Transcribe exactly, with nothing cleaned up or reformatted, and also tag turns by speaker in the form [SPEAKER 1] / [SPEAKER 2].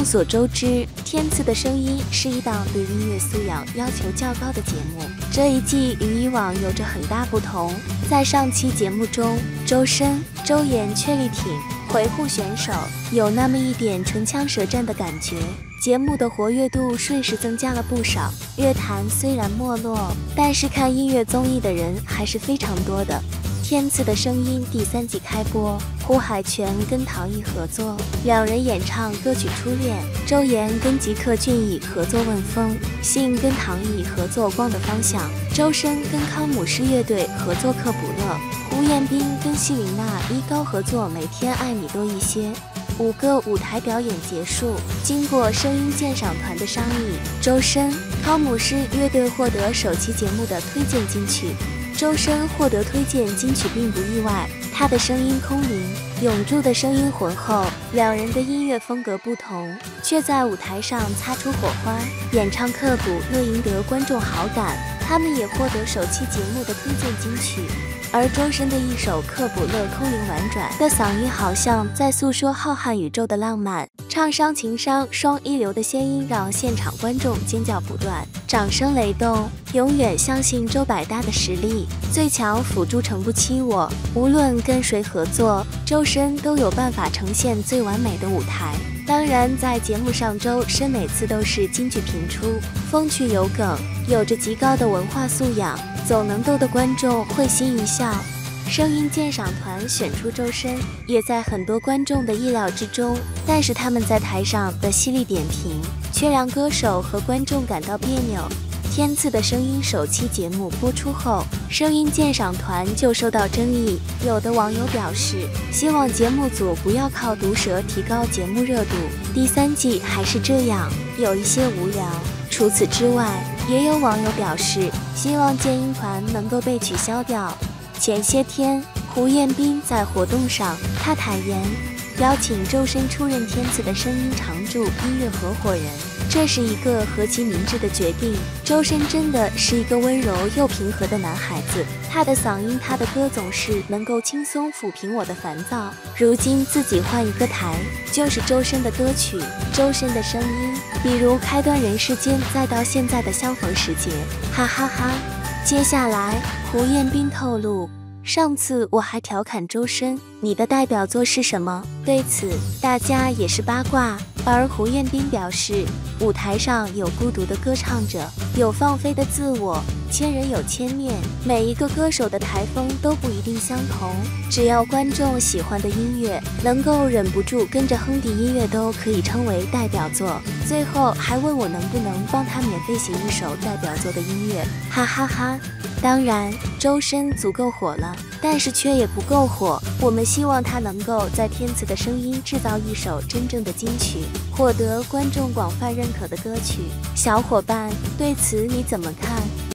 [SPEAKER 1] 所周知，天赐的声音是一档对音乐素养要求较高的节目。这一季与以往有着很大不同。在上期节目中，周深、周岩确力挺回护选手，有那么一点唇枪舌战的感觉。节目的活跃度瞬时增加了不少。乐坛虽然没落，但是看音乐综艺的人还是非常多的。天赐的声音第三季开播，胡海泉跟唐艺合作，两人演唱歌曲《初恋》，周岩跟吉克隽逸合作《问风》，信跟唐艺合作《光的方向》，周深跟康姆士乐队合作《克卜勒》，胡彦斌跟希林娜依高合作《每天爱你多一些》。五个舞台表演结束，经过声音鉴赏团的商议，周深、康姆士乐队获得首期节目的推荐金曲。周深获得推荐金曲并不意外，他的声音空灵，永柱的声音浑厚，两人的音乐风格不同，却在舞台上擦出火花。演唱《克卜勒》赢得观众好感，他们也获得首期节目的推荐金曲。而周深的一首《克卜勒》空灵婉转的嗓音，好像在诉说浩瀚宇宙的浪漫，唱伤情伤双一流的仙音让现场观众尖叫不断，掌声雷动。永远相信周百搭的实力，最强辅助诚不欺我。无论跟谁合作，周深都有办法呈现最完美的舞台。当然，在节目上，周深每次都是金句频出，风趣有梗，有着极高的文化素养，总能逗得观众会心一笑。声音鉴赏团选出周深，也在很多观众的意料之中，但是他们在台上的犀利点评，却让歌手和观众感到别扭。天赐的声音首期节目播出后，声音鉴赏团就受到争议，有的网友表示，希望节目组不要靠毒舌提高节目热度，第三季还是这样，有一些无聊。除此之外，也有网友表示，希望鉴音团能够被取消掉。前些天，胡彦斌在活动上，他坦言邀请周深出任天赐的声音常驻音乐合伙人，这是一个何其明智的决定。周深真的是一个温柔又平和的男孩子，他的嗓音，他的歌总是能够轻松抚平我的烦躁。如今自己换一个台，就是周深的歌曲，周深的声音，比如开端人世间，再到现在的相逢时节，哈哈哈。接下来，胡彦斌透露，上次我还调侃周深，你的代表作是什么？对此，大家也是八卦。而胡彦斌表示，舞台上有孤独的歌唱者，有放飞的自我，千人有千面，每一个歌手的台风都不一定相同。只要观众喜欢的音乐，能够忍不住跟着哼的音乐，都可以称为代表作。最后还问我能不能帮他免费写一首代表作的音乐，哈哈哈。当然，周深足够火了，但是却也不够火。我们希望他能够在天赐的声音制造一首真正的金曲，获得观众广泛认可的歌曲。小伙伴，对此你怎么看？